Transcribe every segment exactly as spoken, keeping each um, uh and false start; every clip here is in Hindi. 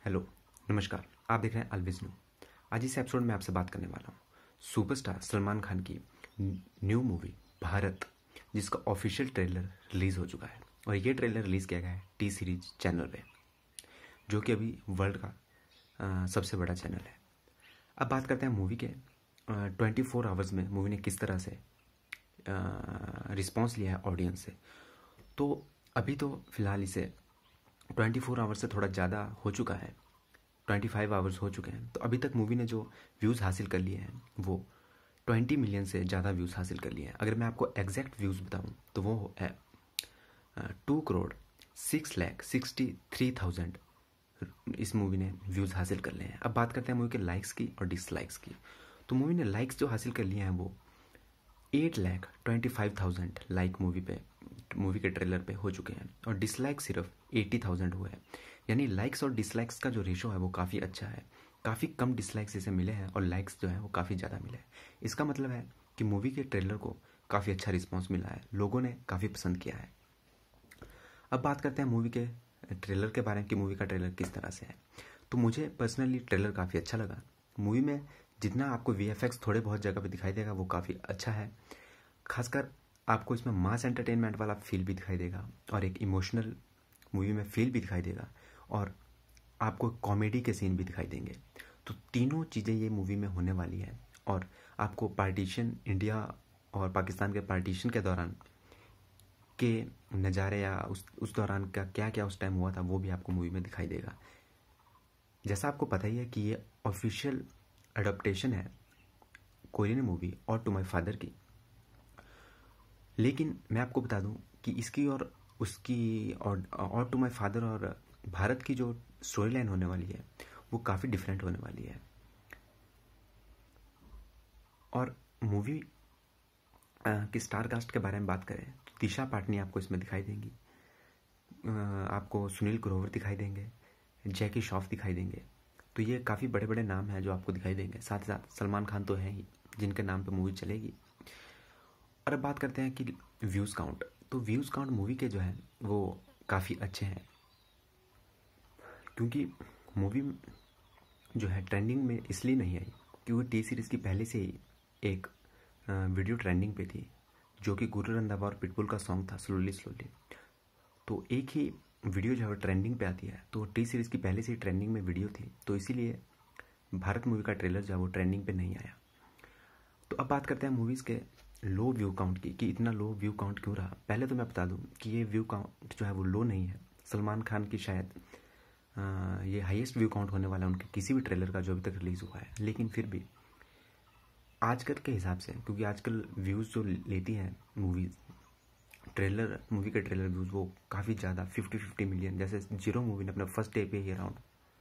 हेलो, नमस्कार। आप देख रहे हैं अलविज न्यू। आज इस एपिसोड में आपसे बात करने वाला हूँ सुपरस्टार सलमान खान की न्यू मूवी भारत, जिसका ऑफिशियल ट्रेलर रिलीज़ हो चुका है। और ये ट्रेलर रिलीज़ किया गया है टी सीरीज चैनल पे, जो कि अभी वर्ल्ड का आ, सबसे बड़ा चैनल है। अब बात करते हैं मूवी के ट्वेंटी फोर आवर्स में मूवी ने किस तरह से रिस्पॉन्स लिया है ऑडियंस से। तो अभी तो फ़िलहाल इसे ट्वेंटी फोर आवर्स से थोड़ा ज़्यादा हो चुका है, ट्वेंटी फाइव आवर्स हो चुके हैं। तो अभी तक मूवी ने जो व्यूज़ हासिल कर लिए हैं वो ट्वेंटी मिलियन से ज़्यादा व्यूज़ हासिल कर लिए हैं। अगर मैं आपको एग्जैक्ट व्यूज़ बताऊं तो वो है two crore six lakh sixty three thousand इस मूवी ने व्यूज़ हासिल कर लिए हैं। अब बात करते हैं मूवी के लाइक्स की और डिसलाइक्स की। तो मूवी ने लाइक्स जो हासिल कर लिए हैं वो eight lakh twenty five thousand like movie पे मूवी के ट्रेलर पे हो चुके हैं, और डिसलाइक सिर्फ एटी थाउजेंड हुए हैं। यानी लाइक्स और डिसलाइक्स का जो रेशो है वो काफ़ी अच्छा है। काफ़ी कम डिसलाइक्स इसे मिले हैं और लाइक्स जो है वो काफ़ी ज़्यादा मिले हैं। इसका मतलब है कि मूवी के ट्रेलर को काफ़ी अच्छा रिस्पॉन्स मिला है, लोगों ने काफ़ी पसंद किया है। अब बात करते हैं मूवी के ट्रेलर के बारे में कि मूवी का ट्रेलर किस तरह से है। तो मुझे पर्सनली ट्रेलर काफ़ी अच्छा लगा। मूवी में जितना आपको वी एफ एक्स थोड़े बहुत जगह पे दिखाई देगा वो काफ़ी अच्छा है। खासकर आपको इसमें मास एंटरटेनमेंट वाला फील भी दिखाई देगा और एक इमोशनल मूवी में फील भी दिखाई देगा, और आपको कॉमेडी के सीन भी दिखाई देंगे। तो तीनों चीज़ें ये मूवी में होने वाली है। और आपको पार्टीशन, इंडिया और पाकिस्तान के पार्टीशन के दौरान के नज़ारे या उस उस दौरान का क्या क्या उस टाइम हुआ था वो भी आपको मूवी में दिखाई देगा। जैसा आपको पता ही है कि ये ऑफिशियल अडोप्टेशन है कोरियन मूवी और टू माई फादर की। लेकिन मैं आपको बता दूं कि इसकी और उसकी और और टू माई फादर और भारत की जो स्टोरी लाइन होने वाली है वो काफ़ी डिफरेंट होने वाली है। और मूवी की स्टार कास्ट के बारे में बात करें तो दिशा पाटनी आपको इसमें दिखाई देंगी, आपको सुनील ग्रोवर दिखाई देंगे, जैकी श्रॉफ दिखाई देंगे। तो ये काफ़ी बड़े बड़े नाम हैं जो आपको दिखाई देंगे। साथ ही साथ सलमान खान तो हैं ही जिनके नाम पे मूवी चलेगी। और अब बात करते हैं कि व्यूज़ काउंट। तो व्यूज़ काउंट मूवी के जो है वो काफ़ी अच्छे हैं, क्योंकि मूवी जो है ट्रेंडिंग में इसलिए नहीं आई क्योंकि टी सीरीज़ की पहले से ही एक वीडियो ट्रेंडिंग पे थी, जो कि गुरु रंधावा और पिटबुल का सॉन्ग था स्लोली स्लोली। तो एक ही वीडियो जो है ट्रेंडिंग पे आती है, तो टी सीरीज़ की पहले से ही ट्रेंडिंग में वीडियो थी, तो इसीलिए भारत मूवी का ट्रेलर जो है वो ट्रेंडिंग पे नहीं आया। तो अब बात करते हैं मूवीज़ के लो व्यू काउंट की कि इतना लो व्यू काउंट क्यों रहा। पहले तो मैं बता दूं कि ये व्यू काउंट जो है वो लो नहीं है। सलमान खान की शायद आ, ये हाईएस्ट व्यू काउंट होने वाला है उनके किसी भी ट्रेलर का जो अभी तक रिलीज़ हुआ है। लेकिन फिर भी आजकल के हिसाब से, क्योंकि आजकल व्यूज़ जो लेती हैं मूवीज़, ट्रेलर मूवी के ट्रेलर व्यूज़ वो काफ़ी ज़्यादा फिफ्टी फिफ्टी मिलियन, जैसे जीरो मूवी ने अपने फर्स्ट डे पे ही अराउंड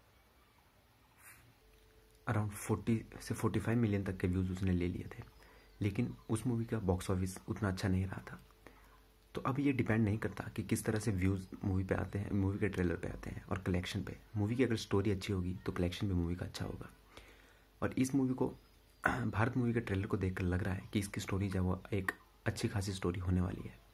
अराउंड फोर्टी से फोर्टी फाइव मिलियन तक के व्यूज़ उसने ले लिए थे। लेकिन उस मूवी का बॉक्स ऑफिस उतना अच्छा नहीं रहा था। तो अब ये डिपेंड नहीं करता कि किस तरह से व्यूज़ मूवी पे आते हैं, मूवी के ट्रेलर पे आते हैं और कलेक्शन पे। मूवी की अगर स्टोरी अच्छी होगी तो कलेक्शन भी मूवी का अच्छा होगा। और इस मूवी को भारत मूवी के ट्रेलर को देखकर लग रहा है कि इसकी स्टोरी जो है वो एक अच्छी खासी स्टोरी होने वाली है।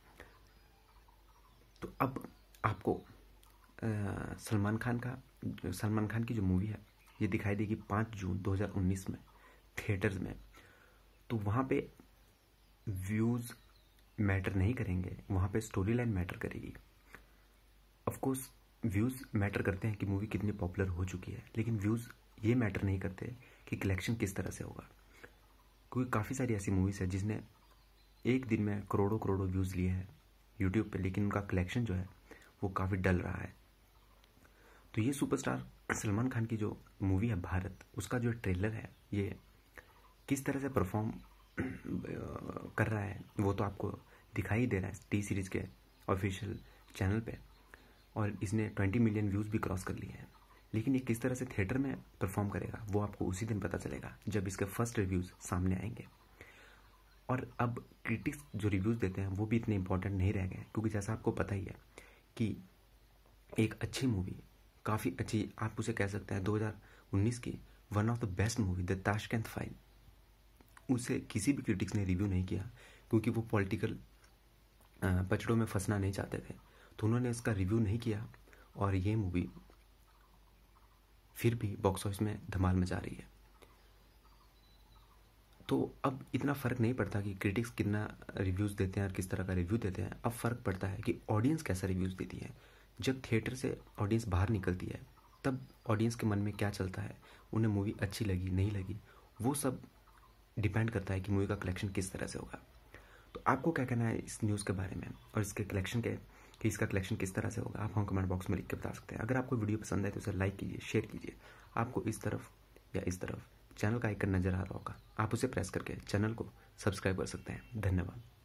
तो अब आपको सलमान खान का सलमान खान की जो मूवी है ये दिखाई देगी पाँच जून दो हज़ार उन्नीस में थिएटर्स में। तो वहाँ पे व्यूज़ मैटर नहीं करेंगे, वहाँ पे स्टोरी लाइन मैटर करेगी। ऑफकोर्स व्यूज़ मैटर करते हैं कि मूवी कितनी पॉपुलर हो चुकी है, लेकिन व्यूज़ ये मैटर नहीं करते कि कलेक्शन किस तरह से होगा। क्योंकि काफ़ी सारी ऐसी मूवीज़ है जिसने एक दिन में करोड़ों करोड़ों व्यूज़ लिए हैं यूट्यूब पे, लेकिन उनका कलेक्शन जो है वो काफ़ी डल रहा है। तो ये सुपरस्टार सलमान खान की जो मूवी है भारत, उसका जो ट्रेलर है ये किस तरह से परफॉर्म कर रहा है वो तो आपको दिखाई दे रहा है टी सीरीज़ के ऑफिशियल चैनल पे। और इसने ट्वेंटी मिलियन व्यूज़ भी क्रॉस कर लिए हैं। लेकिन ये किस तरह से थिएटर में परफॉर्म करेगा वो आपको उसी दिन पता चलेगा जब इसके फर्स्ट रिव्यूज़ सामने आएंगे। और अब क्रिटिक्स जो रिव्यूज़ देते हैं वो भी इतने इंपॉर्टेंट नहीं रह गए, क्योंकि जैसा आपको पता ही है कि एक अच्छी मूवी, काफ़ी अच्छी, आप उसे कह सकते हैं दो हज़ार उन्नीस की one of the best movie the Tashkent file, उसे किसी भी क्रिटिक्स ने रिव्यू नहीं किया, क्योंकि वो पॉलिटिकल पचड़ों में फंसना नहीं चाहते थे। तो उन्होंने इसका रिव्यू नहीं किया। और ये मूवी फिर भी बॉक्स ऑफिस में धमाल मचा रही है। तो अब इतना फ़र्क नहीं पड़ता कि क्रिटिक्स कितना रिव्यूज़ देते हैं और किस तरह का रिव्यू देते हैं, अब फ़र्क पड़ता है कि ऑडियंस कैसा रिव्यूज़ देती है। जब थिएटर से ऑडियंस बाहर निकलती है तब ऑडियंस के मन में क्या चलता है, उन्हें मूवी अच्छी लगी नहीं लगी, वो सब डिपेंड करता है कि मूवी का कलेक्शन किस तरह से होगा। तो आपको क्या कहना है इस न्यूज़ के बारे में और इसके कलेक्शन के कि इसका कलेक्शन किस तरह से होगा, आप हम कमेंट बॉक्स में लिख के बता सकते हैं। अगर आपको वीडियो पसंद है तो उसे लाइक कीजिए, शेयर कीजिए। आपको इस तरफ या इस तरफ चैनल का आइकन नज़र आ रहा होगा, आप उसे प्रेस करके चैनल को सब्सक्राइब कर सकते हैं। धन्यवाद।